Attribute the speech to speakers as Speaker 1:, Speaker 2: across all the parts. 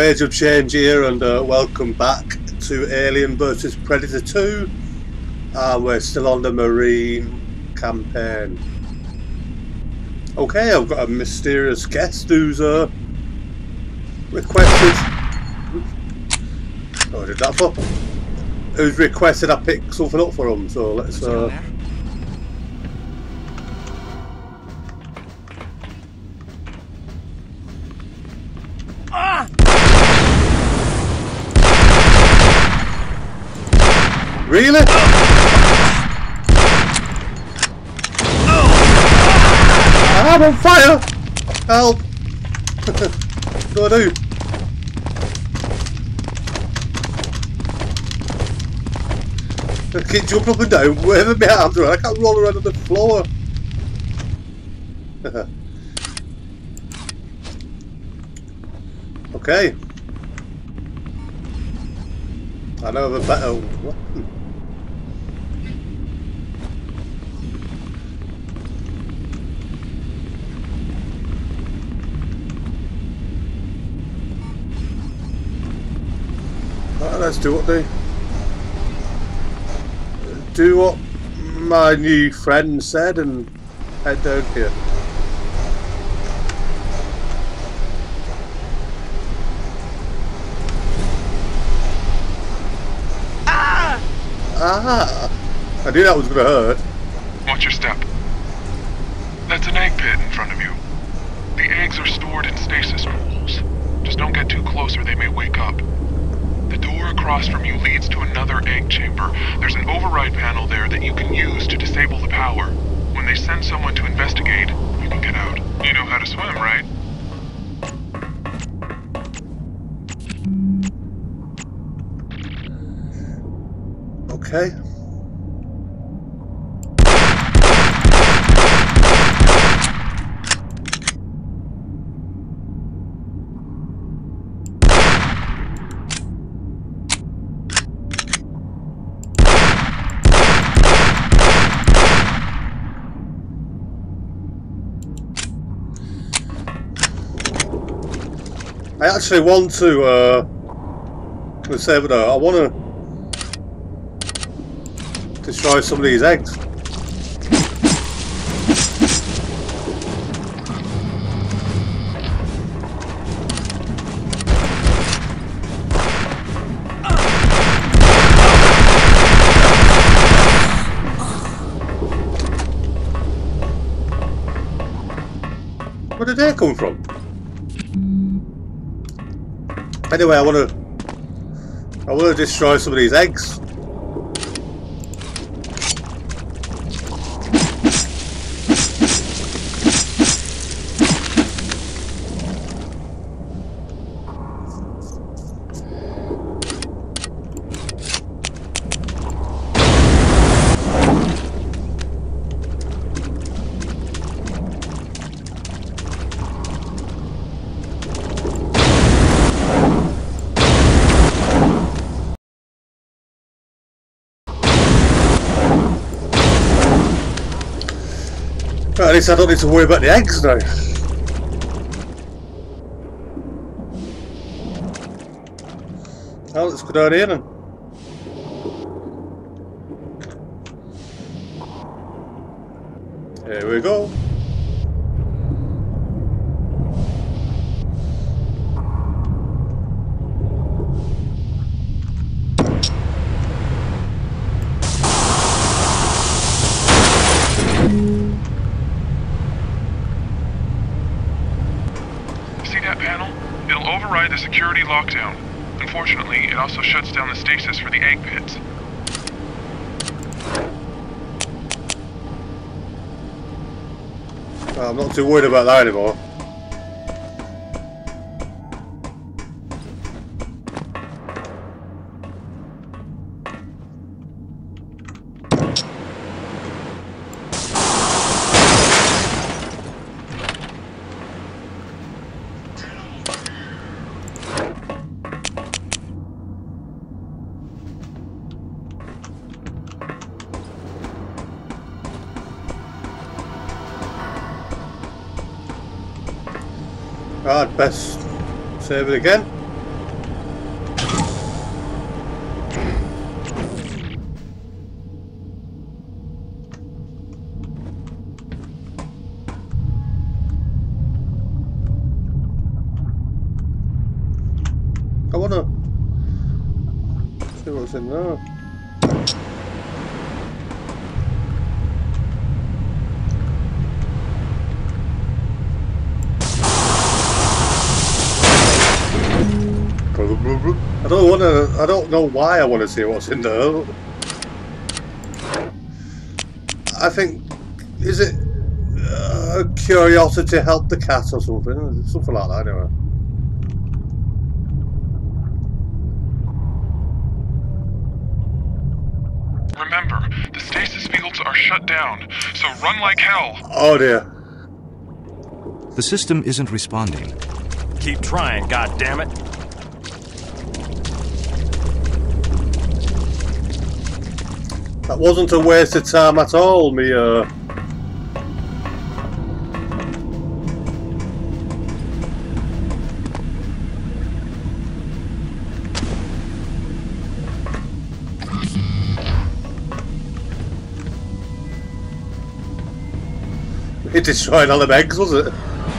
Speaker 1: Major change here, and welcome back to Alien vs Predator 2. We're still on the Marine campaign. Okay, I've got a mysterious guest who's requested. Oh, I did that for. Who's requested I pick something up for him? So let's. Really? I'm on fire! Help! What do I do? I keep jumping up and down, waving my arms around. I can't roll around on the floor. Okay. I know of a better weapon. Right, let's do what my new friend said and head down here. Ah! I knew that was going to hurt.
Speaker 2: Watch your step. That's an egg pit in front of you. The eggs are stored in stasis pools. Just don't get too close or they may wake up. The door across from you leads to another egg chamber. There's an override panel there that you can use to disable the power. When they send someone to investigate, you can get out. You know how to swim, right?
Speaker 1: Okay. I actually want to I want to destroy some of these eggs. Where did they come from? Anyway, I want to destroy some of these eggs. At least I don't need to worry about the eggs now. Well, let's go down here then. Here we go.
Speaker 2: The security lockdown. Unfortunately, it also shuts down the stasis for the egg pits.
Speaker 1: Well, I'm not too worried about that anymore. I'd best save it again. See what's in there. I don't know why I want to see what's in there. I think, is it curiosity help the cat or something? Something like that anyway.
Speaker 2: Remember, the stasis fields are shut down, so run like hell.
Speaker 1: Oh dear.
Speaker 3: The system isn't responding.
Speaker 4: Keep trying, goddammit.
Speaker 1: That wasn't a waste of time at all, me It destroyed all them eggs, was it?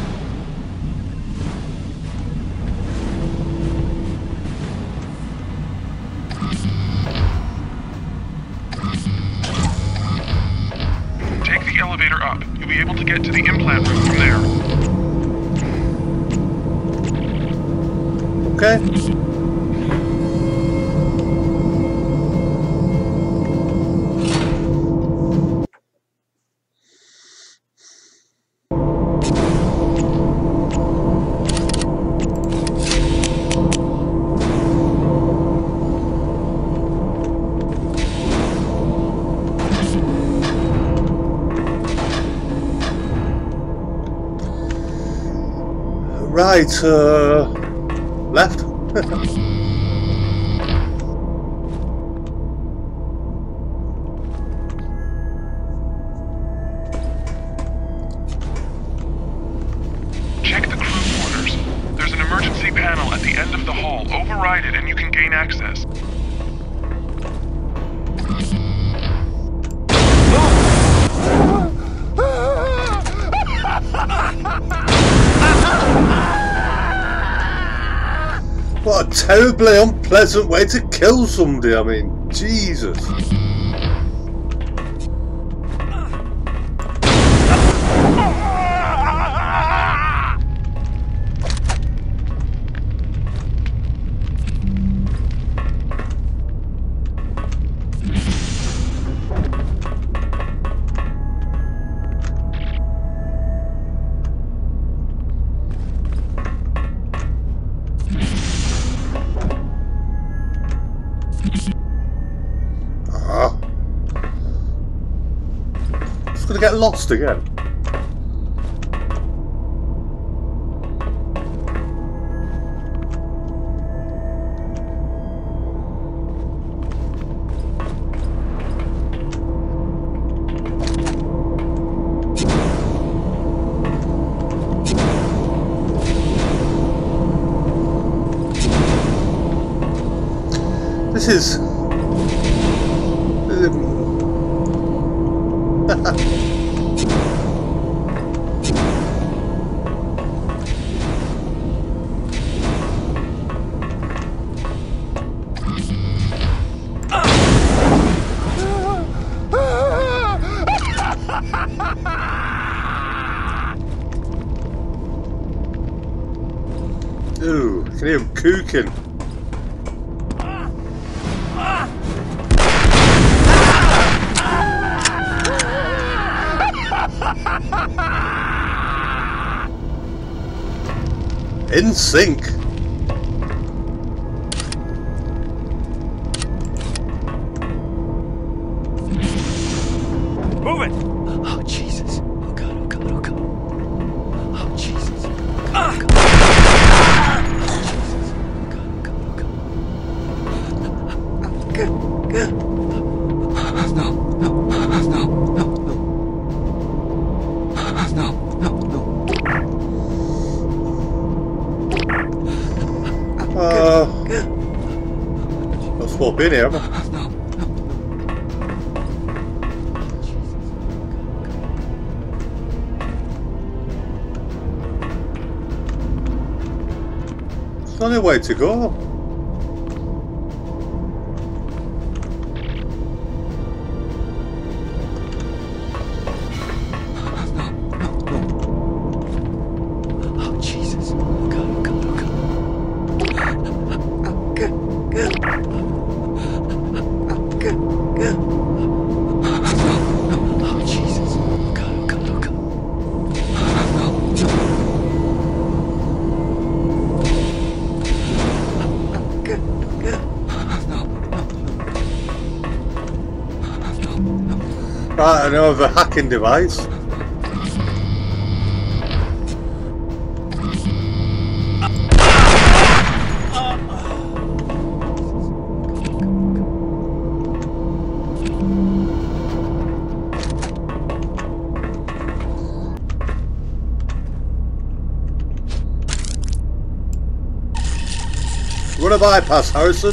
Speaker 2: Take the elevator up. You'll be able to get to the implant room from there.
Speaker 1: Okay. Right, left.
Speaker 2: Check the crew quarters. There's an emergency panel at the end of the hall. Override it and you can gain access.
Speaker 1: What a terribly unpleasant way to kill somebody, I mean, Jesus. Gonna get lost again. This is ooh, I can hear him cooking. In sync.
Speaker 4: Move it!
Speaker 5: Oh, Jesus. Oh, God, oh, God, oh, God. Oh, Jesus. Oh, God.
Speaker 1: I'll swap in here. It's the only way to go.
Speaker 5: Oh, Jesus. Oh, God, oh, God, oh, God.
Speaker 1: Right, I know of a hacking device. Run a bypass, Harrison.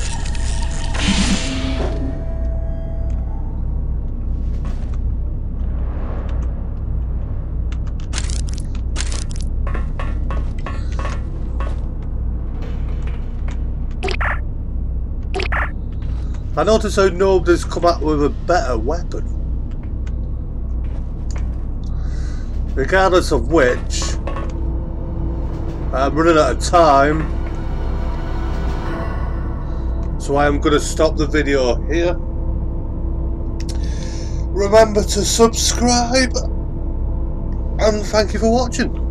Speaker 1: I notice how nobody's come out with a better weapon. Regardless of which, I'm running out of time. So I am going to stop the video here. Remember to subscribe and thank you for watching.